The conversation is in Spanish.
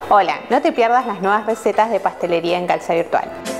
Hola, no te pierdas las nuevas recetas de pastelería en Calza Virtual.